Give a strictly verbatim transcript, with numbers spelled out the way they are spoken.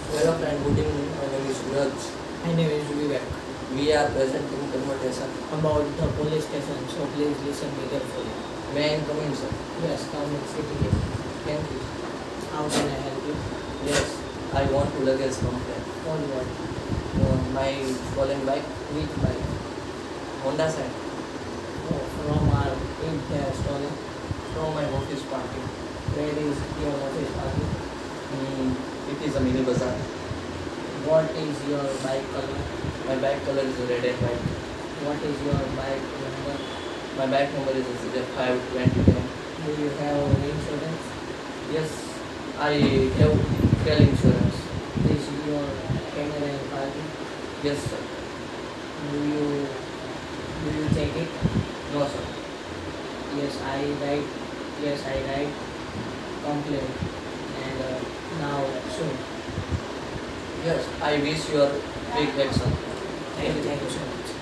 Hello friend, good evening. My name is Suraj. My name is Vivek. We are present in conversation About the police station, so please listen me carefully. May I come in, sir? Yes, come and sit here. Thank you. How can I help you? Yes, I want to luggage complaint. On what? Uh, my stolen bike, Which bike? Honda Sign, Oh, from our in there stolen. from my office party. Where is your office party? Mm, it is a mini bazaar. What is your bike color? My bike color is red and white. What is your bike number? My bike number is five twenty ten. Do you have insurance? Yes, I have trail insurance. Is your camera and parking? Yes, sir. Do you do you check it? No, sir. Yes, I write. Yes, I write complaint. And uh, now soon. Yes, I wish your quick action. Thank you. Thank you so much.